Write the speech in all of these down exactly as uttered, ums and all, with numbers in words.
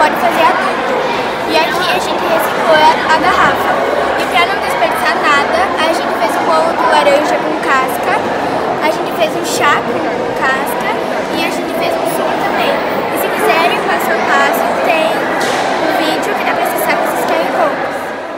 pode fazer adulto. E aqui a gente reciclou a, a garrafa. E para não desperdiçar nada, a gente fez um bolo de laranja com casca, a gente fez um chá com casca e a gente fez um suco também. E se quiserem passo a passo, tem um vídeo que dá para acessar com esses Q R Codes.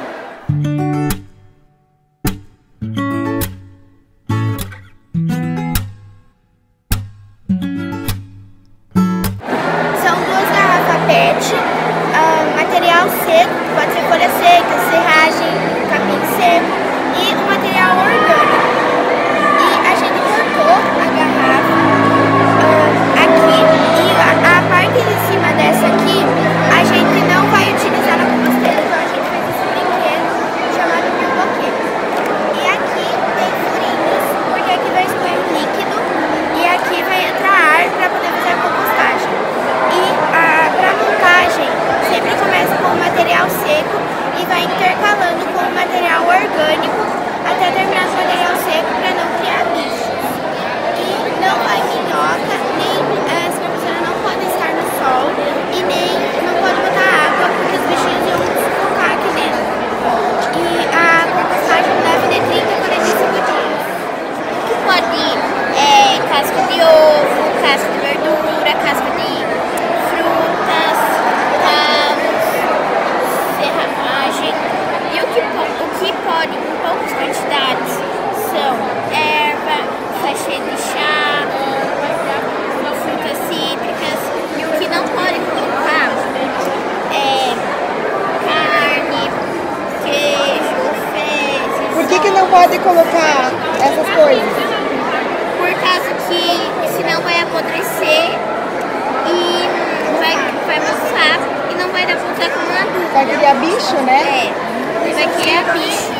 São duas garrafas P E T, uh, material seco, pode ser folha seca, serragem, capim seco e o material orgânico. E a gente cortou a garrafa uh, aqui e a, a parte de cima dessa aqui a gente não vai utilizar na composteira, então a gente fez esse brinquedo chamado pipoqueiro. E aqui tem furinhos, porque aqui vai escorrer líquido e aqui vai entrar ar para poder fazer a compostagem. E para montagem sempre começa com o material seco e vai intercalando com o material orgânico até terminar o material seco para não criar bichos. E não vai minhoca, nem as professoras não podem estar no sol e nem não pode botar água porque os bichinhos iam sufocar aqui dentro. E a compostagem deve de trinta a quarenta e cinco dias. O que pode é casca de ovo, casca de verdura, casca de frutas, ramos, serragem. E o que, o que pode, em poucas quantidades, são erva, sachê de chá, frutas cítricas. E o que não pode colocar é carne, queijo, fezes. Por que que não pode colocar essas coisas? Por causa que senão vai apodrecer e vai, vai mofar e não vai dar pra usar como um adulto. Vai criar bicho, né? É, vai criar bicho.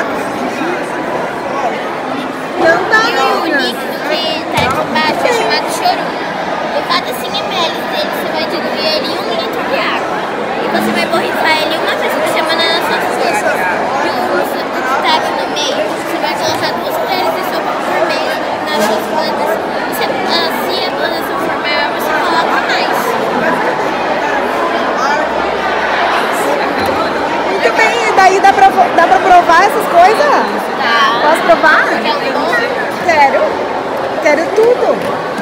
Não dá, E o líquido que tá aqui embaixo é chamado chorume. E cada cem mililitros dele você vai diluir ele em um litro de água. E você vai borrifar ele uma vez por semana nas suas plantas. E o uso que tá aqui no meio, você vai colocar duas colheres de sopa por mês nas suas plantas. E se, ah, se a planta se for maior, você coloca mais. Muito bem, e daí dá pra, dá pra provar essas coisas? Tá. Posso provar? Quer um bolo? Quero. Quero tudo.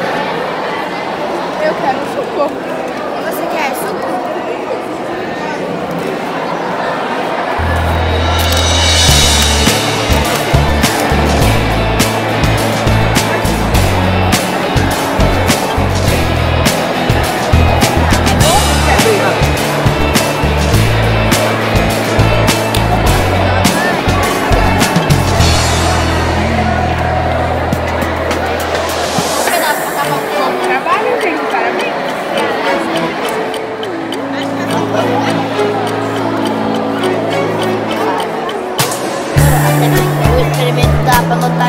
Eu quero suco. Você quer suco? Trabalho, gente, parabéns. Vou experimentar pra notar.